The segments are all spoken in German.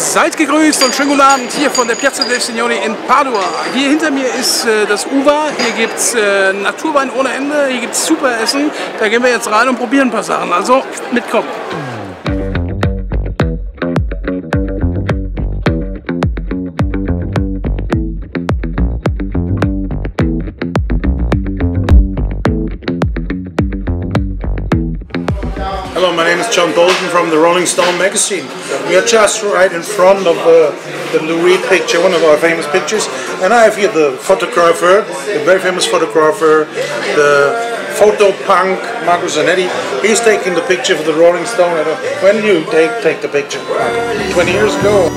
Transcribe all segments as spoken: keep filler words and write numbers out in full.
Seid gegrüßt und schönen guten Abend hier von der Piazza del Signore in Padua. Hier hinter mir ist äh, das Uva, hier gibt es äh, Naturwein ohne Ende, hier gibt es super Essen. Da gehen wir jetzt rein und probieren ein paar Sachen, also mitkommen. Hello, my name is John Bolton from the Rolling Stone magazine. We are just right in front of uh, the Lou Reed picture, one of our famous pictures. And I have here the photographer, the very famous photographer, the photo punk Marco Zanetti. He's taking the picture for the Rolling Stone. When did you take, take the picture? twenty years ago.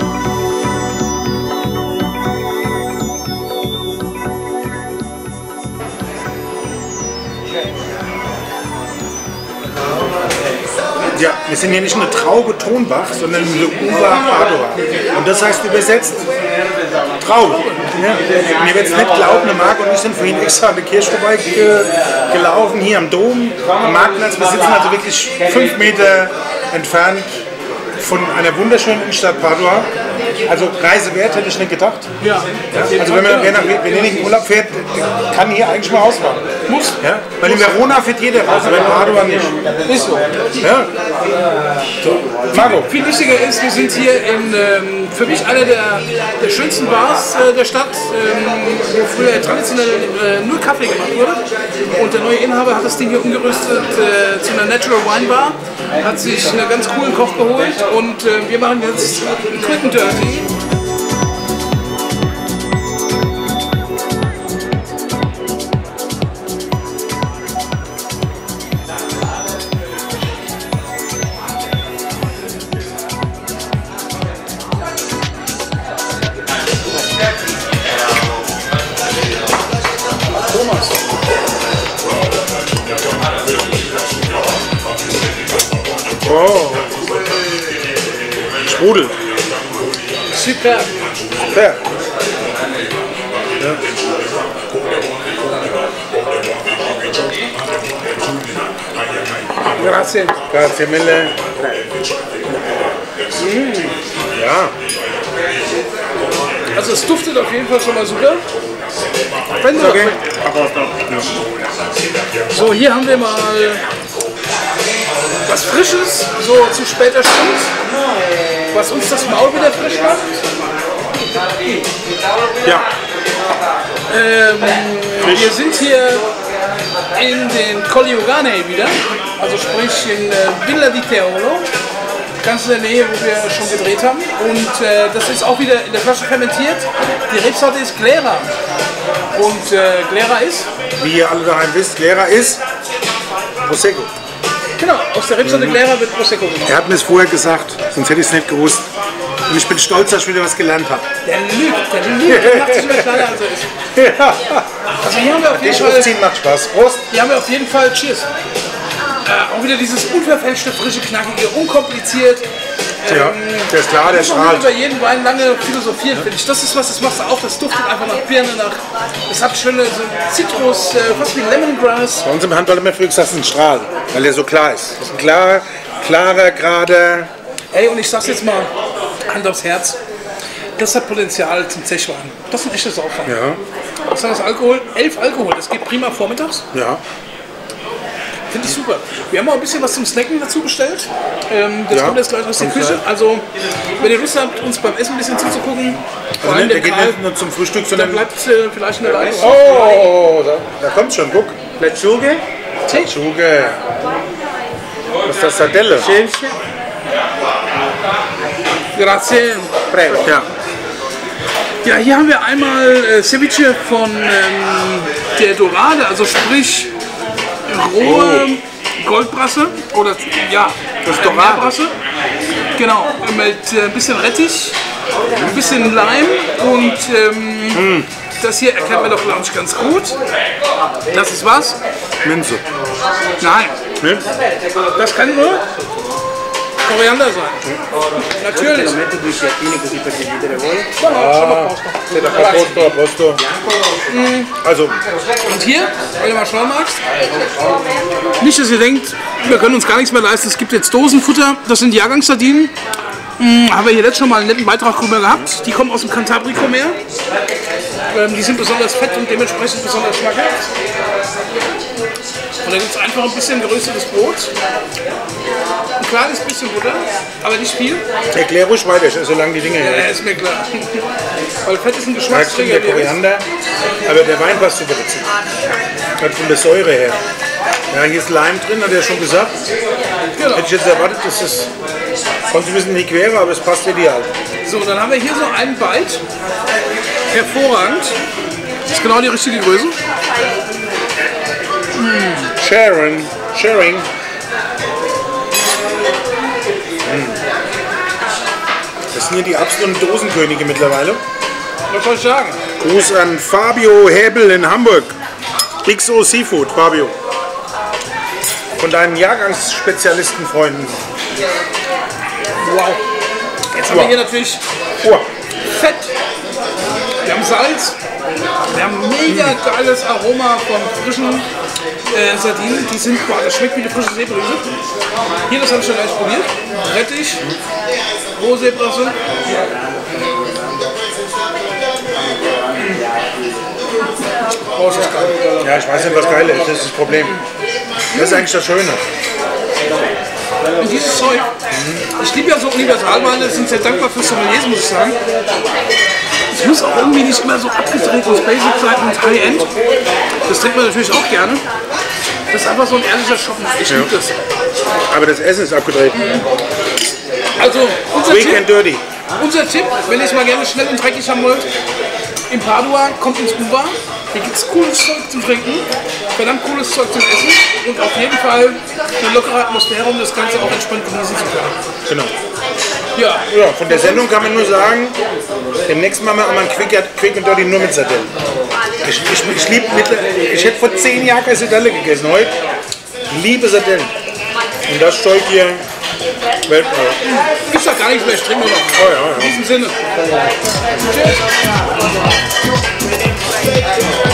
Ja, wir sind hier nicht in der Traube Tonbach, sondern in der Uva Padua. Und das heißt übersetzt Traube. Ja. Und ihr werdet es nicht glauben, der Marc und ich sind vorhin extra an der Kirche vorbei ge gelaufen, hier am Dom, am Marktplatz. Wir sitzen also wirklich fünf Meter entfernt von einer wunderschönen Innenstadt Padua. Also Reise wert, hätte ich nicht gedacht. Ja. Ja. Also wenn man wer nach Venedig in Urlaub fährt, kann hier eigentlich mal ausfahren. Muss. Ja. Weil in Verona fährt jeder raus, aber in Padua nicht. Ist so. Ja. So. Marco. Viel wichtiger ist, wir sind hier in, ähm, für mich einer der, der schönsten Bars äh, der Stadt, ähm, wo früher traditionell äh, nur Kaffee gemacht wurde. Und der neue Inhaber hat das Ding hier umgerüstet äh, zu einer Natural Wine Bar, hat sich einen ganz coolen Koch geholt und äh, wir machen jetzt Quick and Dirty. Oh, Sprudel. Super. Super. Ja. Grazie. Grazie mille. Mm. Ja. Also es duftet auf jeden Fall schon mal super. Wenn Okay. So, hier haben wir mal was Frisches, so zu später Stunde, was uns das Maul wieder frisch macht. Ja. Ähm, wir sind hier in den Colli Euganei wieder, also sprich in äh, Villa di Teolo, ganz in der Nähe, wo wir schon gedreht haben. Und äh, das ist auch wieder in der Flasche fermentiert. Die Rebsorte ist Glera. Und äh, Glera ist? Wie ihr alle daheim wisst, Glera ist Prosecco. Genau, aus der Rebsorte mhm. Glera wird Prosecco gemacht. Er hat mir es vorher gesagt, sonst hätte ich es nicht gewusst. Und ich bin stolz, dass ich wieder was gelernt habe. Der lügt, der lügt, der macht sich immer kleiner als er ist. Ja. Also hier haben wir auf jeden Dich Fall, aufziehen macht Spaß. Prost. hier haben wir auf jeden Fall, cheers. Äh, auch wieder dieses unverfälschte, frische, knackige, unkompliziert. Ja, Ähm, der ist klar, der muss man nicht strahlt. über jeden Wein lange philosophieren, finde ich. Das ist was, das machst du auch, das duftet einfach nach Birne, nach, es hat schöne so Zitrus, äh, fast wie Lemongrass. Bei uns im Handball immer früher gesagt, das ist ein Strahl, weil der so klar ist. Das ist ein klar, klarer, gerader. Ey, und ich sag's jetzt mal, Hand aufs Herz, das hat Potenzial zum Zechwein. Das ist ein echtes Aufwand. Ja, Was hat das Alkohol? Elf Alkohol, das geht prima vormittags. ja. Finde ich super. Wir haben auch ein bisschen was zum Snacken dazu bestellt. Ähm, das Ja, kommt jetzt gleich aus der kommt Küche. gleich. Also, wenn ihr Lust habt, uns beim Essen ein bisschen zuzugucken, vor Also allem nicht, der der geht Karl, nicht nur zum Frühstück, der sondern... bleibt äh, vielleicht eine Weile. Oh, da, da kommt schon, guck. Lechuge, Zuge. Was ist das, Sardelle? Schälchen. Grazie. Prego. Ja. Ja, hier haben wir einmal äh, Ceviche von ähm, der Dorade, also sprich rohe Goldbrasse oder ja, Das äh, Dorade. Meerbrasse. Genau, mit äh, ein bisschen Rettich, ein bisschen Leim und ähm, mm. das hier erkennt man doch, glaube ich, ganz gut. Das ist was? Minze. Nein, Ne? das kann nur Koriander sein. Natürlich. A posto, a posto. Also, Und hier, wenn du mal schauen magst, nicht, dass ihr denkt, wir können uns gar nichts mehr leisten. Es gibt jetzt Dosenfutter, das sind Jahrgangssardinen. Hm, haben wir hier letztes schon mal einen netten Beitrag drüber gehabt. Die kommen aus dem Cantabri-Comer. Ähm, die sind besonders fett und dementsprechend besonders schmackhaft. Und da gibt es einfach ein bisschen geröstetes Brot. Ein kleines bisschen Butter, aber nicht viel. Erklär ruhig weiter, solange die Dinge Ja, her. ist mir klar. Weil Fett ist ein Da kommt Geschmacksträger. der Koriander, aber der Wein passt super dazu. Hat von der Säure her. Ja, hier ist Leim drin, hat er schon gesagt. Genau. Hätte ich jetzt erwartet, dass es kommt ein bisschen in die Quere, aber es passt ideal. So, dann haben wir hier so einen Bite. Hervorragend. Das ist genau die richtige Größe. Sharon, Sharing. Mm. Das sind hier die absoluten Dosenkönige mittlerweile. Was soll ich sagen? Gruß an Fabio Hebel in Hamburg. X O Seafood, Fabio. Von deinen Jahrgangsspezialistenfreunden. Wow. Jetzt haben Wow. wir hier natürlich Oh, Fett. Wir haben Salz. Wir haben mega geiles Aroma von frischen äh, Sardinen. Die sind, boah, das schmeckt wie eine frische Seebrüse. Hier, das habe ich schon gleich probiert. Rettich, rohe Seebrüse. Oh, ist das geil. ja, ich weiß nicht, was geil ist. Das ist das Problem. Das ist eigentlich das Schöne. Und dieses Zeug, ich liebe ja so Universalweine, das sind sehr dankbar für Sommeliers, muss ich sagen. Es muss auch irgendwie nicht immer so abgedreht und basic sein und High-End. Das trinkt man natürlich auch gerne. Das ist einfach so ein ehrlicher Shoppen. Ich liebe das. Aber das Essen ist abgedreht. Also, unser Quick Tipp, and dirty. unser Tipp, wenn ihr es mal gerne schnell und dreckig haben wollt, in Padua, kommt ins Uva. Hier gibt es cooles Zeug zum Trinken, verdammt cooles Zeug zum Essen und auf jeden Fall eine lockere Atmosphäre, um das Ganze auch entspannt genießen zu können. Genau. Ja, Ja, von der Sendung kann man nur sagen, demnächst machen wir auch mal ein Quick, Quick and Dirty nur mit Sardellen. Ich, ich, ich, lieb mittler- ich hätte vor zehn Jahren keine Sardelle gegessen, heute liebe Sardellen. Und das Zeug hier, Weltmeister. gibt's doch gar nicht, vielleicht trinken wir noch. Oh ja, ja. In diesem Sinne. Tschüss.